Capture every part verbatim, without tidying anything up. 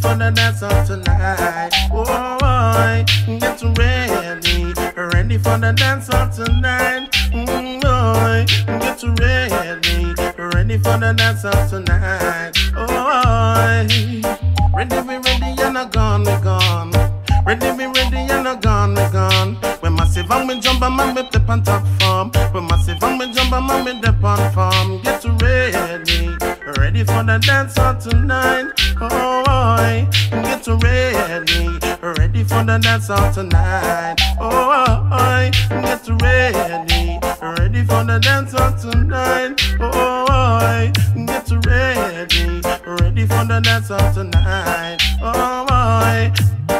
for the dance of tonight. Oh, boy, get ready, ready for the dance of tonight. Mm, boy, get ready, ready for the dance of tonight. Oh, boy, ready, we ready, and a gone, we gone. Ready, we ready, and a gone, we gone. When massive and we jump, and we dip on top form. When massive and we jump, and we dip on form. Get ready, ready for the dance of tonight. Oh, boy, get ready, ready for the dance of tonight. Oh, boy, get ready, ready for the dance of tonight. Oh, boy, get ready, ready for the dance of tonight. Oh, boy.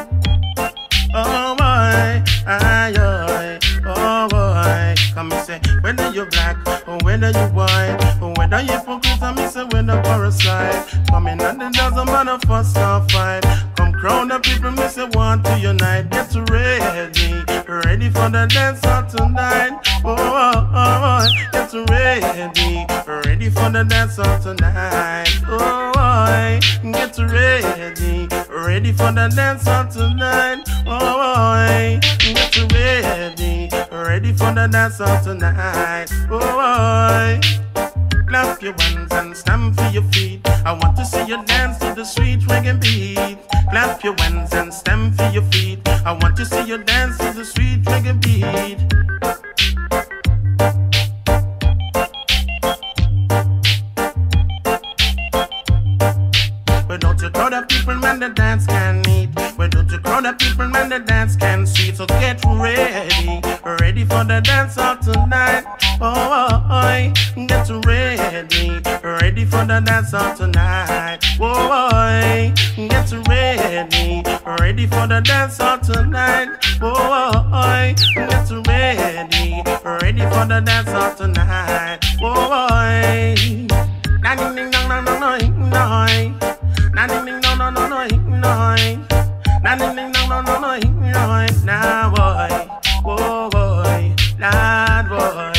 Oh boy, aye, aye, oh boy. Come and say, whether you black or whether you white, or whether you hypocrite, I say whether parasite. Coming and it doesn't matter first or fight. Come crowd the people, me say want to unite. Get ready, ready for the dance of tonight. Oh, oh, oh, get ready, ready for the dance of tonight. Oh boy, get ready, ready for the dance of tonight. Oh boy, get ready, ready for the dance of tonight. Oh boy, clap your hands and stamp for your feet. I want to see you dance to the sweet reggae beat. Clap your hands and stamp for your feet. I want to see you dance to the sweet reggae beat. Why don't you crowd the people, man, the dance can meet? Why don't you crowd the people, man, the dance can see? So get ready, ready for the dance of tonight. Oh, boy, get ready, ready for the dance of tonight. Oh, boy, get ready, ready for the dance of tonight. Oh, boy, get ready, ready for the dance of tonight. Oh, boy, na ding ding dong dong dong dong dong. Na ding ding no no no no no. Na ding ding no no no no no. Now boy, oh boy, lad boy.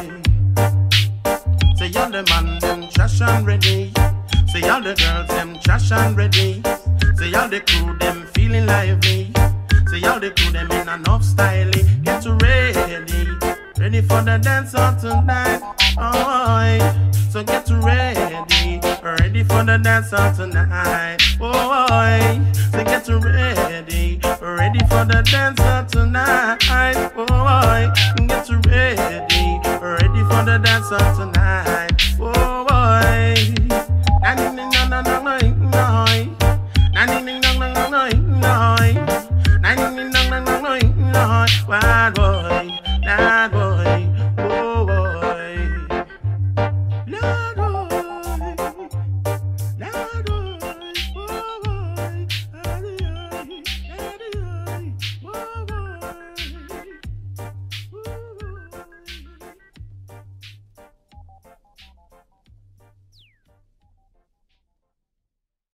Say all the man them trash and ready. Say all the girls them trash and ready. Say all the crew them feeling lively. Say all the crew them in enough style. Get ready, ready for the dance of tonight. Oh, so get ready, ready for the dance of tonight. Oh boy, so get ready, ready for the dance of tonight. Oh boy, get ready, ready for the dance of tonight.